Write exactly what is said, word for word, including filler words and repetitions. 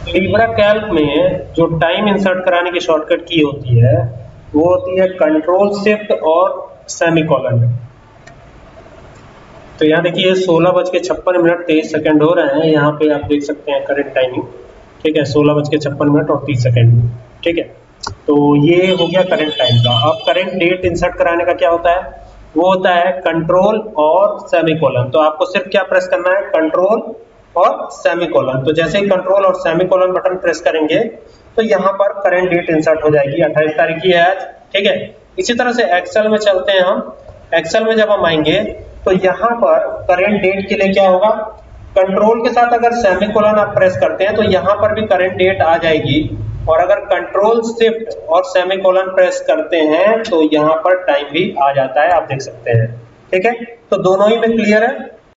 Libra Calc में जो time insert कराने की शॉर्टकट की होती है वो होती है कंट्रोल शिफ्ट और सेमीकोलन। तो यहाँ देखिए सोलह बज के छप्पन मिनट तेईस सेकंड हो रहे हैं, यहाँ पे आप देख सकते हैं करेंट टाइमिंग, ठीक है, सोलह बज के छप्पन मिनट और तीस सेकंड, ठीक है। तो ये हो गया करंट टाइम का। अब करंट डेट इंसर्ट कराने का क्या होता है, वो होता है कंट्रोल और सेमीकोलन। तो आपको सिर्फ क्या प्रेस करना है, कंट्रोल और सेमीकोलन। तो जैसे ही कंट्रोल और सेमीकोलन बटन प्रेस करेंगे तो यहाँ पर करंट डेट इंसर्ट हो जाएगी, अट्ठाईस तारीख की है आज, ठीक है। इसी तरह से एक्सेल में चलते हैं हम। एक्सेल में जब हम आएंगे तो यहाँ पर करंट डेट के लिए क्या होगा, कंट्रोल के साथ अगर सेमीकोलन आप प्रेस करते हैं तो यहाँ पर भी करंट डेट आ जाएगी, और अगर कंट्रोल शिफ्ट और सेमीकोलन प्रेस करते हैं तो यहाँ पर टाइम भी आ जाता है, आप देख सकते हैं, ठीक है। तो दोनों ही में क्लियर है।